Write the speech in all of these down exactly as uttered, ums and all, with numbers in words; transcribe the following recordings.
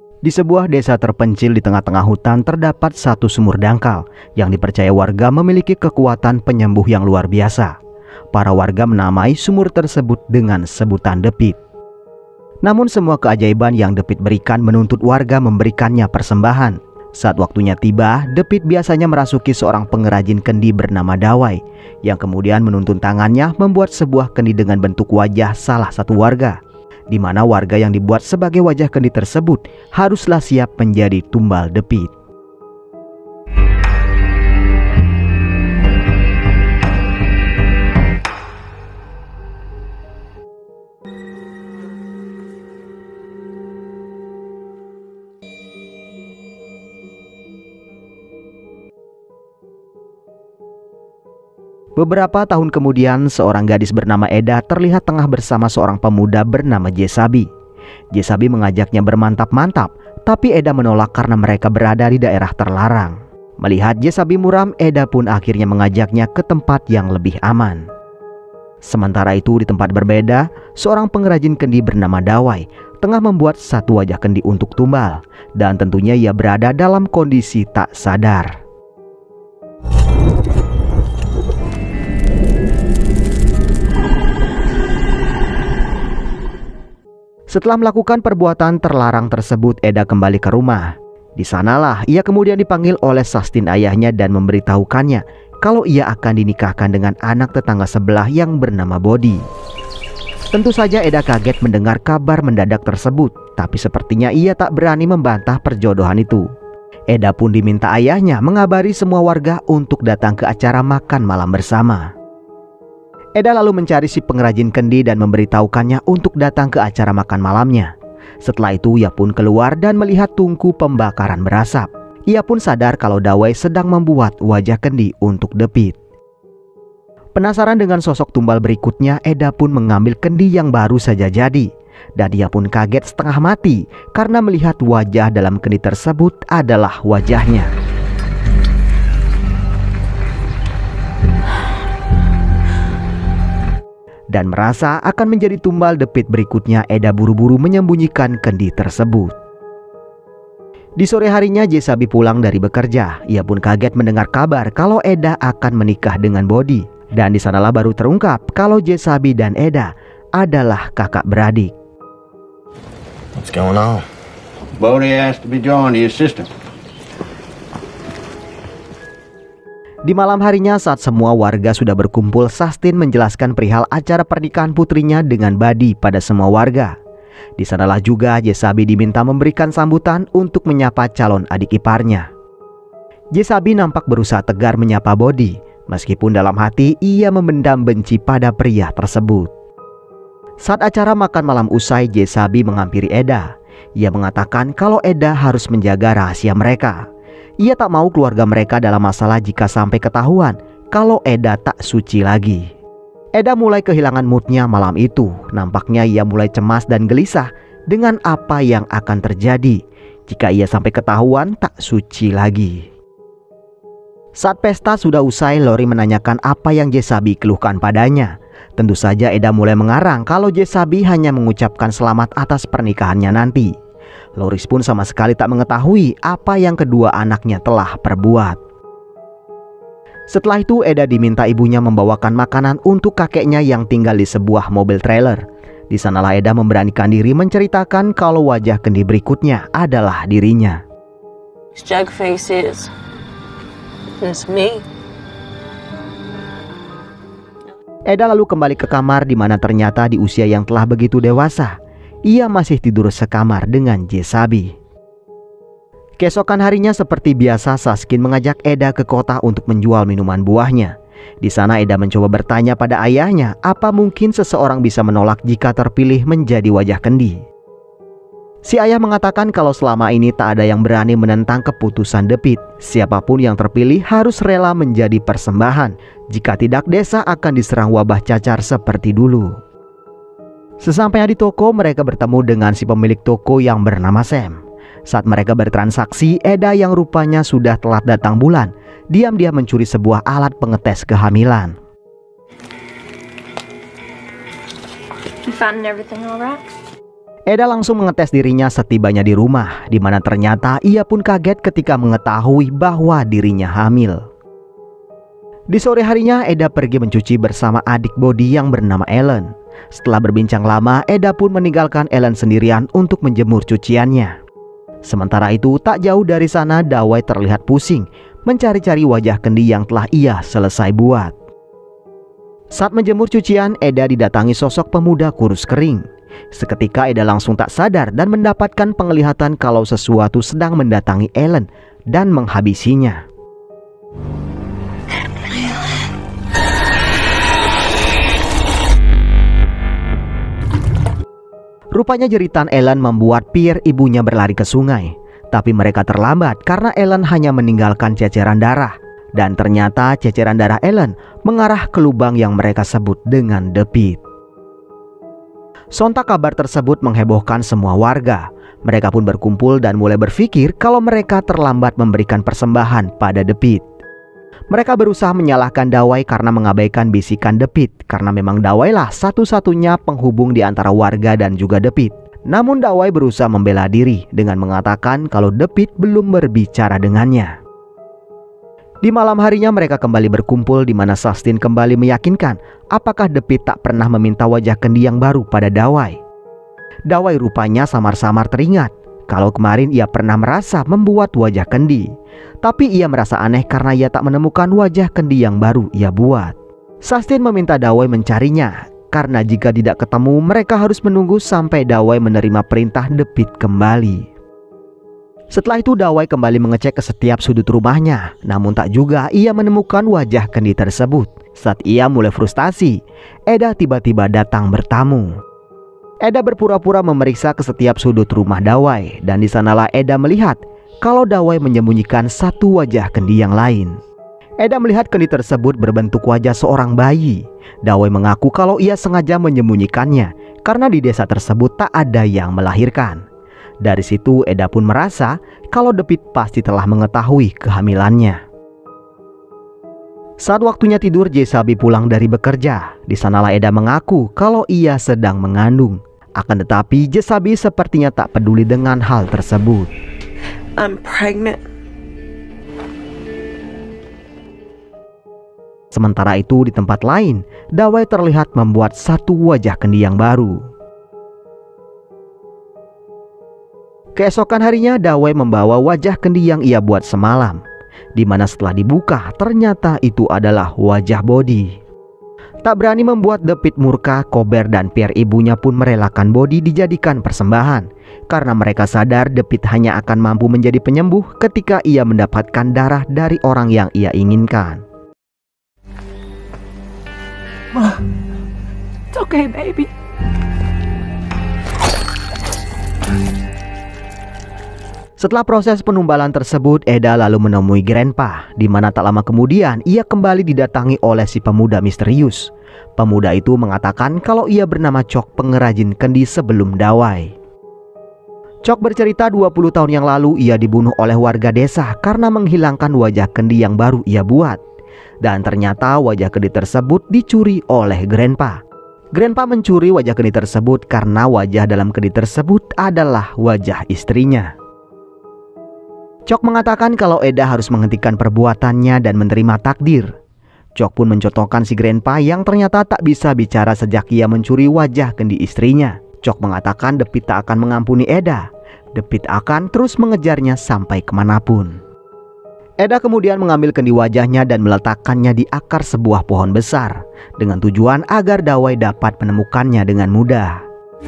Di sebuah desa terpencil di tengah-tengah hutan terdapat satu sumur dangkal yang dipercaya warga memiliki kekuatan penyembuh yang luar biasa. Para warga menamai sumur tersebut dengan sebutan Depit. Namun semua keajaiban yang Depit berikan menuntut warga memberikannya persembahan. Saat waktunya tiba, Depit biasanya merasuki seorang pengrajin kendi bernama Dawai yang kemudian menuntun tangannya membuat sebuah kendi dengan bentuk wajah salah satu warga, di mana warga yang dibuat sebagai wajah kendi tersebut haruslah siap menjadi tumbal Depit. Beberapa tahun kemudian, seorang gadis bernama Eda terlihat tengah bersama seorang pemuda bernama Jesabi. Jesabi mengajaknya bermantap-mantap, tapi Eda menolak karena mereka berada di daerah terlarang. Melihat Jesabi muram, Eda pun akhirnya mengajaknya ke tempat yang lebih aman. Sementara itu di tempat berbeda, seorang pengrajin kendi bernama Dawai tengah membuat satu wajah kendi untuk tumbal, dan tentunya ia berada dalam kondisi tak sadar. Setelah melakukan perbuatan terlarang tersebut, Eda kembali ke rumah. Di sanalah ia kemudian dipanggil oleh Sastin ayahnya dan memberitahukannya kalau ia akan dinikahkan dengan anak tetangga sebelah yang bernama Bodi. Tentu saja Eda kaget mendengar kabar mendadak tersebut, tapi sepertinya ia tak berani membantah perjodohan itu. Eda pun diminta ayahnya mengabari semua warga untuk datang ke acara makan malam bersama. Eda lalu mencari si pengrajin kendi dan memberitahukannya untuk datang ke acara makan malamnya. Setelah itu ia pun keluar dan melihat tungku pembakaran berasap. Ia pun sadar kalau Dawai sedang membuat wajah kendi untuk Depit. Penasaran dengan sosok tumbal berikutnya, Eda pun mengambil kendi yang baru saja jadi. Dan ia pun kaget setengah mati karena melihat wajah dalam kendi tersebut adalah wajahnya. Dan merasa akan menjadi tumbal Depit berikutnya, Eda buru-buru menyembunyikan kendi tersebut. Di sore harinya Jesabi pulang dari bekerja. Ia pun kaget mendengar kabar kalau Eda akan menikah dengan Bodi. Dan di sanalah baru terungkap kalau Jesabi dan Eda adalah kakak beradik. What's going on? Bodi asked to be joined to your sister. Di malam harinya saat semua warga sudah berkumpul, Sastin menjelaskan perihal acara pernikahan putrinya dengan Badi pada semua warga. Di sanalah juga Jesabi diminta memberikan sambutan untuk menyapa calon adik iparnya. Jesabi nampak berusaha tegar menyapa Bodi, meskipun dalam hati ia memendam benci pada pria tersebut. Saat acara makan malam usai, Jesabi menghampiri Eda. Ia mengatakan kalau Eda harus menjaga rahasia mereka. Ia tak mau keluarga mereka dalam masalah jika sampai ketahuan kalau Eda tak suci lagi. Eda mulai kehilangan moodnya malam itu. Nampaknya ia mulai cemas dan gelisah dengan apa yang akan terjadi jika ia sampai ketahuan tak suci lagi. Saat pesta sudah usai, Lori menanyakan apa yang Jesabi keluhkan padanya. Tentu saja Eda mulai mengarang kalau Jesabi hanya mengucapkan selamat atas pernikahannya nanti. Loris pun sama sekali tak mengetahui apa yang kedua anaknya telah perbuat. Setelah itu Eda diminta ibunya membawakan makanan untuk kakeknya yang tinggal di sebuah mobil trailer. Di sanalah Eda memberanikan diri menceritakan kalau wajah kendi berikutnya adalah dirinya. Jug faces. It's me. Eda lalu kembali ke kamar di mana ternyata di usia yang telah begitu dewasa, ia masih tidur sekamar dengan Jesabi. Keesokan harinya seperti biasa, Saskin mengajak Eda ke kota untuk menjual minuman buahnya. Di sana Eda mencoba bertanya pada ayahnya apa mungkin seseorang bisa menolak jika terpilih menjadi wajah kendi. Si ayah mengatakan kalau selama ini tak ada yang berani menentang keputusan Depit. Siapapun yang terpilih harus rela menjadi persembahan. Jika tidak, desa akan diserang wabah cacar seperti dulu. Sesampainya di toko, mereka bertemu dengan si pemilik toko yang bernama Sam. Saat mereka bertransaksi, Eda yang rupanya sudah telat datang bulan, diam-diam mencuri sebuah alat pengetes kehamilan. You found everything all right? Eda langsung mengetes dirinya setibanya di rumah, di mana ternyata ia pun kaget ketika mengetahui bahwa dirinya hamil. Di sore harinya, Eda pergi mencuci bersama adik Body yang bernama Ellen. Setelah berbincang lama, Eda pun meninggalkan Ellen sendirian untuk menjemur cuciannya. Sementara itu, tak jauh dari sana, Dawai terlihat pusing mencari-cari wajah kendi yang telah ia selesai buat. Saat menjemur cucian, Eda didatangi sosok pemuda kurus kering. Seketika Eda langsung tak sadar dan mendapatkan penglihatan kalau sesuatu sedang mendatangi Ellen dan menghabisinya. Rupanya jeritan Ellen membuat Pierre ibunya berlari ke sungai. Tapi mereka terlambat karena Ellen hanya meninggalkan ceceran darah. Dan ternyata ceceran darah Ellen mengarah ke lubang yang mereka sebut dengan The Pit. Sontak kabar tersebut menghebohkan semua warga. Mereka pun berkumpul dan mulai berpikir kalau mereka terlambat memberikan persembahan pada The Pit. Mereka berusaha menyalahkan Dawai karena mengabaikan bisikan The Pit, karena memang Dawai lah satu-satunya penghubung di antara warga dan juga The Pit. Namun Dawai berusaha membela diri dengan mengatakan kalau The Pit belum berbicara dengannya. Di malam harinya mereka kembali berkumpul, di mana Sustin kembali meyakinkan apakah The Pit tak pernah meminta wajah kendi yang baru pada Dawai. Dawai rupanya samar-samar teringat kalau kemarin ia pernah merasa membuat wajah kendi. Tapi ia merasa aneh karena ia tak menemukan wajah kendi yang baru ia buat. Sustin meminta Dawai mencarinya, karena jika tidak ketemu mereka harus menunggu sampai Dawai menerima perintah The Pit kembali. Setelah itu Dawai kembali mengecek ke setiap sudut rumahnya, namun tak juga ia menemukan wajah kendi tersebut. Saat ia mulai frustasi, Eda tiba-tiba datang bertamu. Eda berpura-pura memeriksa ke setiap sudut rumah Dawai, dan di sanalah Eda melihat kalau Dawai menyembunyikan satu wajah kendi yang lain. Eda melihat kendi tersebut berbentuk wajah seorang bayi. Dawai mengaku kalau ia sengaja menyembunyikannya karena di desa tersebut tak ada yang melahirkan. Dari situ Eda pun merasa kalau The Pit pasti telah mengetahui kehamilannya. Saat waktunya tidur, Jessaby pulang dari bekerja. Di sanalah Eda mengaku kalau ia sedang mengandung. Akan tetapi Jessaby sepertinya tak peduli dengan hal tersebut. I'm pregnant. Sementara itu di tempat lain, Dawai terlihat membuat satu wajah kendi yang baru. Keesokan harinya Dawai membawa wajah kendi yang ia buat semalam, di mana setelah dibuka ternyata itu adalah wajah Body. Tak berani membuat The Pit murka, Kober dan Pierre ibunya pun merelakan Body dijadikan persembahan, karena mereka sadar The Pit hanya akan mampu menjadi penyembuh ketika ia mendapatkan darah dari orang yang ia inginkan. Ma, it's okay, baby. Setelah proses penumbalan tersebut, Eda lalu menemui Grandpa, di mana tak lama kemudian ia kembali didatangi oleh si pemuda misterius. Pemuda itu mengatakan kalau ia bernama Chok, pengrajin kendi sebelum Dawai. Chok bercerita dua puluh tahun yang lalu ia dibunuh oleh warga desa karena menghilangkan wajah kendi yang baru ia buat. Dan ternyata wajah kendi tersebut dicuri oleh Grandpa. Grandpa mencuri wajah kendi tersebut karena wajah dalam kendi tersebut adalah wajah istrinya. Chok mengatakan kalau Eda harus menghentikan perbuatannya dan menerima takdir. Chok pun mencontohkan si Grandpa yang ternyata tak bisa bicara sejak ia mencuri wajah kendi istrinya. Chok mengatakan The Pit tak akan mengampuni Eda. The Pit akan terus mengejarnya sampai kemanapun. Eda kemudian mengambil kendi wajahnya dan meletakkannya di akar sebuah pohon besar, dengan tujuan agar Dawai dapat menemukannya dengan mudah.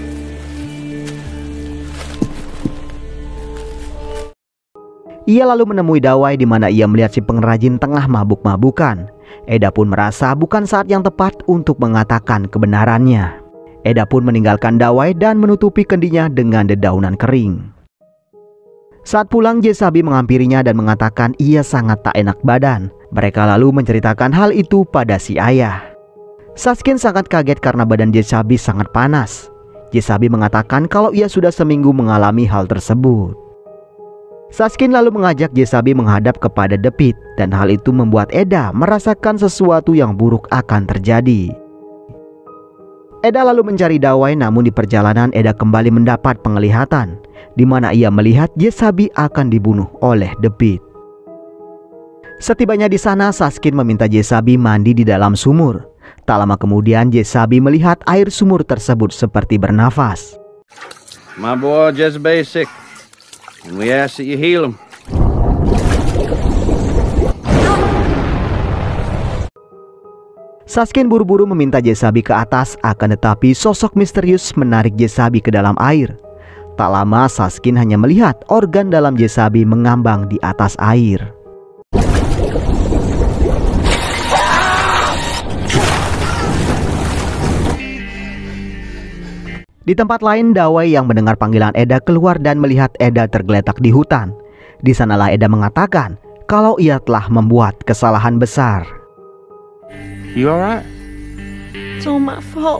Ia lalu menemui Dawai di mana ia melihat si pengrajin tengah mabuk-mabukan. Eda pun merasa bukan saat yang tepat untuk mengatakan kebenarannya. Eda pun meninggalkan Dawai dan menutupi kendinya dengan dedaunan kering. Saat pulang, Jessaby menghampirinya dan mengatakan ia sangat tak enak badan. Mereka lalu menceritakan hal itu pada si ayah. Sustin sangat kaget karena badan Jessaby sangat panas. Jessaby mengatakan kalau ia sudah seminggu mengalami hal tersebut. Sustin lalu mengajak Jessaby menghadap kepada The Pit, dan hal itu membuat Eda merasakan sesuatu yang buruk akan terjadi. Eda lalu mencari Dawai, namun di perjalanan Eda kembali mendapat penglihatan di mana ia melihat Jesabi akan dibunuh oleh The Pit. Setibanya di sana, Saskin meminta Jesabi mandi di dalam sumur. Tak lama kemudian Jesabi melihat air sumur tersebut seperti bernafas. My boy Jesabi is sick, and we ask that you heal him. Saskin buru-buru meminta Jesabi ke atas, akan tetapi sosok misterius menarik Jesabi ke dalam air. Tak lama Saskin hanya melihat organ dalam Jesabi mengambang di atas air. Di tempat lain, Dawai yang mendengar panggilan Eda keluar dan melihat Eda tergeletak di hutan. Di sanalah Eda mengatakan kalau ia telah membuat kesalahan besar. You alright? It's all my fault.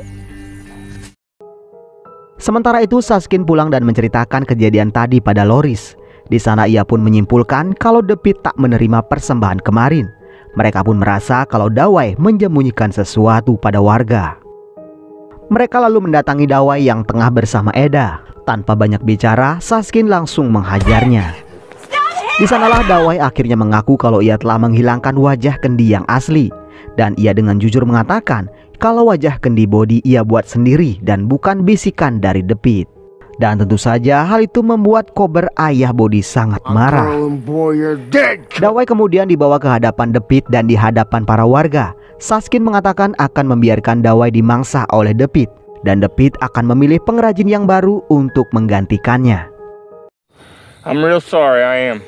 Sementara itu Saskin pulang dan menceritakan kejadian tadi pada Loris. Di sana ia pun menyimpulkan kalau The Pit tak menerima persembahan kemarin. Mereka pun merasa kalau Dawai menyembunyikan sesuatu pada warga. Mereka lalu mendatangi Dawai yang tengah bersama Eda. Tanpa banyak bicara, Saskin langsung menghajarnya. Di sanalah Dawai akhirnya mengaku kalau ia telah menghilangkan wajah kendi yang asli. Dan ia dengan jujur mengatakan kalau wajah kendi Bodi ia buat sendiri dan bukan bisikan dari The Pit. Dan tentu saja hal itu membuat Kober ayah Bodi sangat marah. Dawai kemudian dibawa ke hadapan The Pit dan di hadapan para warga. Saskin mengatakan akan membiarkan Dawai dimangsa oleh The Pit. Dan The Pit akan memilih pengrajin yang baru untuk menggantikannya. I'm real sorry, I am.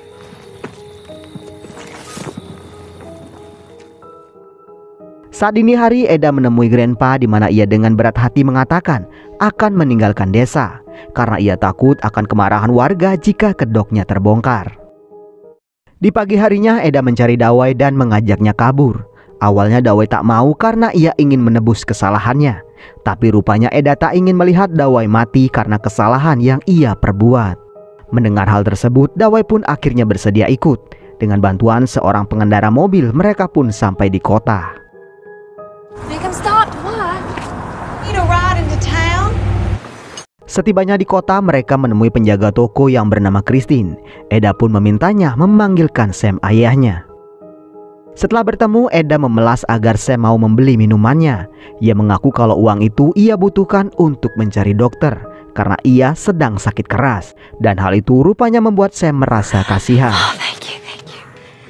Saat dini hari, Eda menemui Grandpa di mana ia dengan berat hati mengatakan akan meninggalkan desa karena ia takut akan kemarahan warga jika kedoknya terbongkar. Di pagi harinya, Eda mencari Dawai dan mengajaknya kabur. Awalnya Dawai tak mau karena ia ingin menebus kesalahannya. Tapi rupanya Eda tak ingin melihat Dawai mati karena kesalahan yang ia perbuat. Mendengar hal tersebut, Dawai pun akhirnya bersedia ikut. Dengan bantuan seorang pengendara mobil, mereka pun sampai di kota. Make him stop. What? Need a ride into town? Setibanya di kota, mereka menemui penjaga toko yang bernama Christine. Eda pun memintanya memanggilkan Sam ayahnya. Setelah bertemu, Eda memelas agar Sam mau membeli minumannya. Ia mengaku kalau uang itu ia butuhkan untuk mencari dokter karena ia sedang sakit keras. Dan hal itu rupanya membuat Sam merasa kasihan. Oh, thank you, thank you.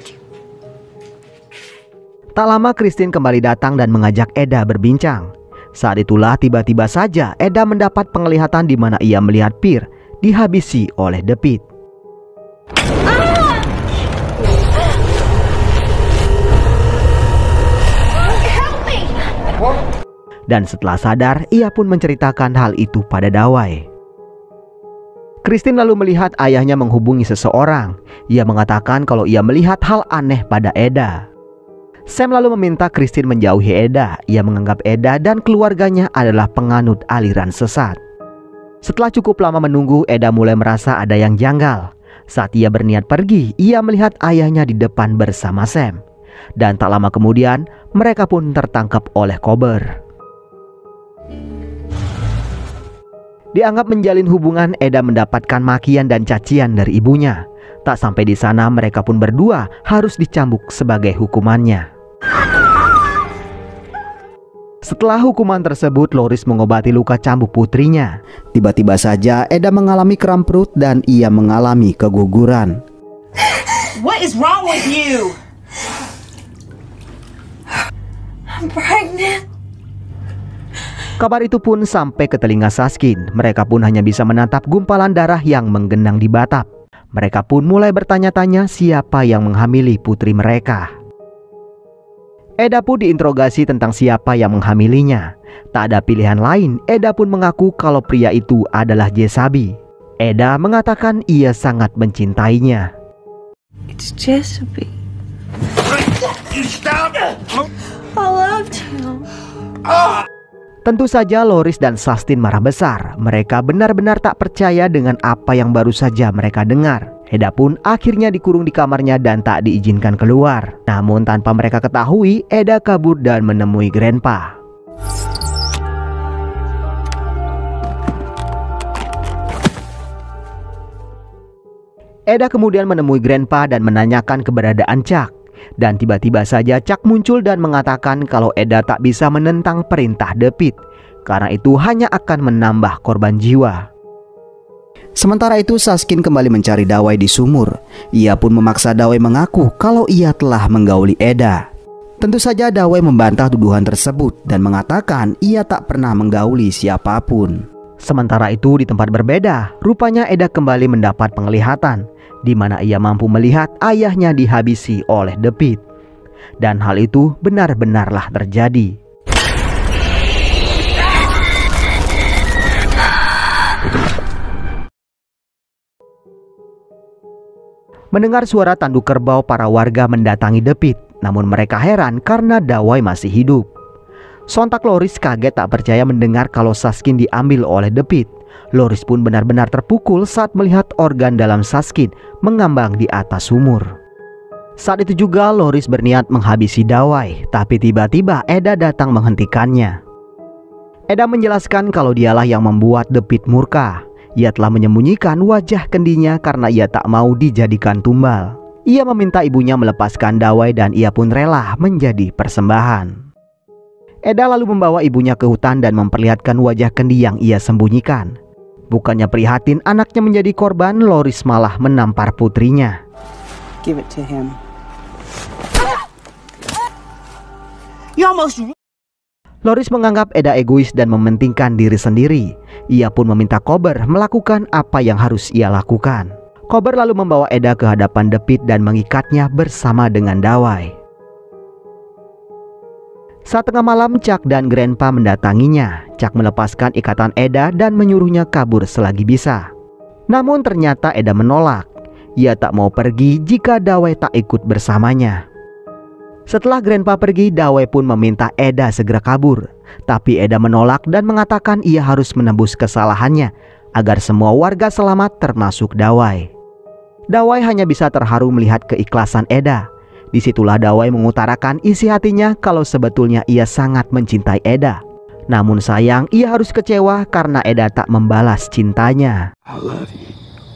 Tak lama Christine kembali datang dan mengajak Eda berbincang. Saat itulah tiba-tiba saja Eda mendapat penglihatan di mana ia melihat Pierre dihabisi oleh The Pit. Ah! Help me! Dan setelah sadar, ia pun menceritakan hal itu pada Dawai. Christine lalu melihat ayahnya menghubungi seseorang. Ia mengatakan kalau ia melihat hal aneh pada Eda. Sam lalu meminta Christine menjauhi Eda. Ia menganggap Eda dan keluarganya adalah penganut aliran sesat. Setelah cukup lama menunggu, Eda mulai merasa ada yang janggal. Saat ia berniat pergi, ia melihat ayahnya di depan bersama Sam. Dan tak lama kemudian, mereka pun tertangkap oleh Kober. Dianggap menjalin hubungan, Eda mendapatkan makian dan cacian dari ibunya. Tak sampai di sana, mereka pun berdua harus dicambuk sebagai hukumannya. Setelah hukuman tersebut, Loris mengobati luka cambuk putrinya. Tiba-tiba saja Eda mengalami kram perut dan ia mengalami keguguran. What is wrong with you? I'm pregnant. Kabar itu pun sampai ke telinga Saskin. Mereka pun hanya bisa menatap gumpalan darah yang menggenang di batap. Mereka pun mulai bertanya-tanya siapa yang menghamili putri mereka. Eda pun diinterogasi tentang siapa yang menghamilinya. Tak ada pilihan lain, Eda pun mengaku kalau pria itu adalah Jesabi. Eda mengatakan ia sangat mencintainya. It's Jesabi. You stop! I loved him. Tentu saja Loris dan Sastin marah besar. Mereka benar-benar tak percaya dengan apa yang baru saja mereka dengar. Eda pun akhirnya dikurung di kamarnya dan tak diizinkan keluar. Namun tanpa mereka ketahui, Eda kabur dan menemui Grandpa. Eda kemudian menemui Grandpa dan menanyakan keberadaan Chuck. Dan tiba-tiba saja Chuck muncul dan mengatakan kalau Eda tak bisa menentang perintah The Pit, karena itu hanya akan menambah korban jiwa. Sementara itu Saskin kembali mencari Dawei di sumur. Ia pun memaksa Dawei mengaku kalau ia telah menggauli Eda. Tentu saja Dawei membantah tuduhan tersebut dan mengatakan ia tak pernah menggauli siapapun. Sementara itu di tempat berbeda, rupanya Eda kembali mendapat penglihatan, di mana ia mampu melihat ayahnya dihabisi oleh The Pit. Dan hal itu benar-benarlah terjadi. Mendengar suara tanduk kerbau, para warga mendatangi The Pit. Namun mereka heran karena Dawei masih hidup. Sontak Loris kaget tak percaya mendengar kalau Saskin diambil oleh The Pit. Loris pun benar-benar terpukul saat melihat organ dalam Saskin mengambang di atas sumur. Saat itu juga Loris berniat menghabisi Dawei, tapi tiba-tiba Eda datang menghentikannya. Eda menjelaskan kalau dialah yang membuat The Pit murka. Ia telah menyembunyikan wajah kendinya karena ia tak mau dijadikan tumbal. Ia meminta ibunya melepaskan Dawei dan ia pun rela menjadi persembahan. Eda lalu membawa ibunya ke hutan dan memperlihatkan wajah kendi yang ia sembunyikan. Bukannya prihatin anaknya menjadi korban, Loris malah menampar putrinya. Give it to him. You almost... Loris menganggap Eda egois dan mementingkan diri sendiri. Ia pun meminta Kober melakukan apa yang harus ia lakukan. Kober lalu membawa Eda ke hadapan The Pit dan mengikatnya bersama dengan Dawei. Saat tengah malam, Chuck dan Grandpa mendatanginya. Chuck melepaskan ikatan Eda dan menyuruhnya kabur selagi bisa. Namun ternyata Eda menolak. Ia tak mau pergi jika Dawei tak ikut bersamanya. Setelah Grandpa pergi, Dawei pun meminta Eda segera kabur. Tapi Eda menolak dan mengatakan ia harus menebus kesalahannya agar semua warga selamat termasuk Dawei. Dawei hanya bisa terharu melihat keikhlasan Eda. Disitulah Dawei mengutarakan isi hatinya kalau sebetulnya ia sangat mencintai Eda. Namun sayang ia harus kecewa karena Eda tak membalas cintanya. I love you.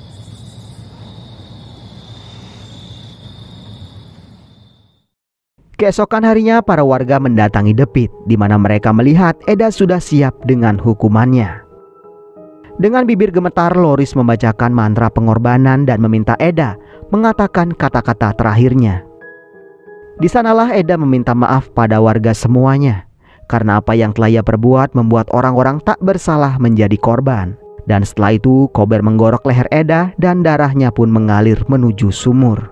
Keesokan harinya para warga mendatangi The Pit, di mana mereka melihat Eda sudah siap dengan hukumannya. Dengan bibir gemetar, Loris membacakan mantra pengorbanan dan meminta Eda mengatakan kata-kata terakhirnya. Di sanalah Eda meminta maaf pada warga semuanya, karena apa yang telah ia perbuat membuat orang-orang tak bersalah menjadi korban. Dan setelah itu Kober menggorok leher Eda dan darahnya pun mengalir menuju sumur.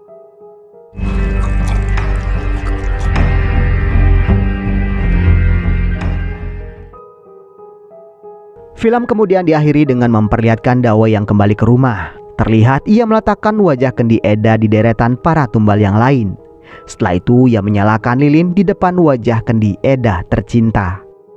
Film kemudian diakhiri dengan memperlihatkan Dawei yang kembali ke rumah. Terlihat ia meletakkan wajah kendi Eda di deretan para tumbal yang lain. Setelah itu ia menyalakan lilin di depan wajah kendi Eda tercinta.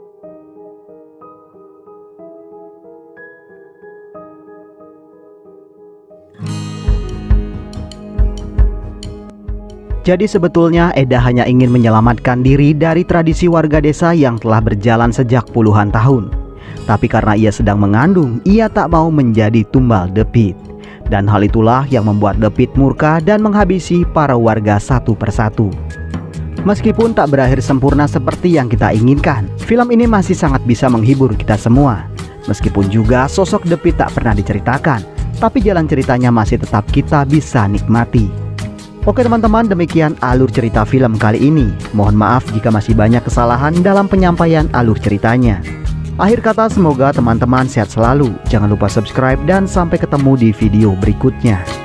Jadi sebetulnya Eda hanya ingin menyelamatkan diri dari tradisi warga desa yang telah berjalan sejak puluhan tahun. Tapi karena ia sedang mengandung, ia tak mau menjadi tumbal The Pit. Dan hal itulah yang membuat The Pit murka dan menghabisi para warga satu persatu. Meskipun tak berakhir sempurna seperti yang kita inginkan, film ini masih sangat bisa menghibur kita semua. Meskipun juga sosok The Pit tak pernah diceritakan, tapi jalan ceritanya masih tetap kita bisa nikmati. Oke teman-teman, demikian alur cerita film kali ini. Mohon maaf jika masih banyak kesalahan dalam penyampaian alur ceritanya. Akhir kata, semoga teman-teman sehat selalu. Jangan lupa subscribe dan sampai ketemu di video berikutnya.